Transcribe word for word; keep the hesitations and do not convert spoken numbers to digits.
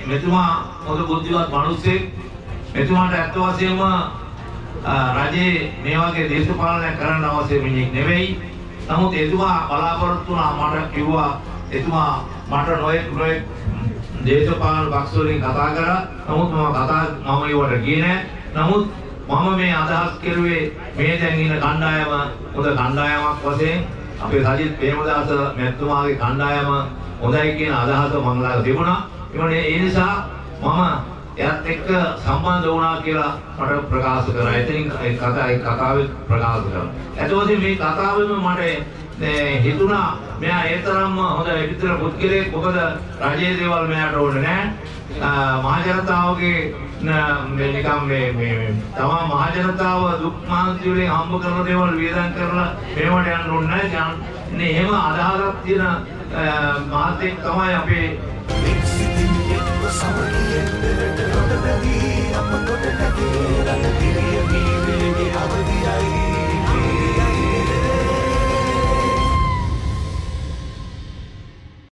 මෙතුමා හොඳ බුද්ධිවත් මිනිස්සෙක්. මෙතුමාට ඇත්ත වශයෙන්ම රජයේ මේ වගේ දේශපාලනයක් කරන්න අවශ්‍ය මිනිහෙක් නෙවෙයි. නමුත් එතුමා බලාපොරොත්තු වුණා මට කිව්වා එතුමා මට නොයෙක් නොයෙක් දේශපාලන පක්ෂ වලින් කතා කරා. නමුත් මම කතා මම ඒවට ගියේ නැහැ. නමුත් මම මේ අදහස් කෙරුවේ මේ දැන් ඉන්න කණ්ඩායම හොඳ කණ්ඩායමක් වශයෙන් අපේ සජිත් ප්‍රේමදාස මැතිතුමාගේ කණ්ඩායම හොඳයි කියන අදහස මම ළඟ තිබුණා. ඒ නිසා මම එයාත් එක්ක සම්බන්ධ වුණා කියලා මට ප්‍රකාශ කරා. එතනින් ඒ කතා ඒ කතාවේ ප්‍රකාශ කරා. එතකොට මේ කතාවෙම මට හිතුණා මෙයා ඒ තරම්ම හොඳ විතර පුද්ගලයෙක්. මොකද රජයේ දේවල් මෙයාට ඕනේ නැහැ. මහජනතාවගේ මේ නිකම් මේ මේ තමා මහජනතාව දුක් මානසික වලින් හම්බ කරන දේවල් වියදම් කරලා මේවට යන්න ඕනේ නැහැ. එහෙම අදහසක් තියෙන මහත්ෙක් තමයි අපේ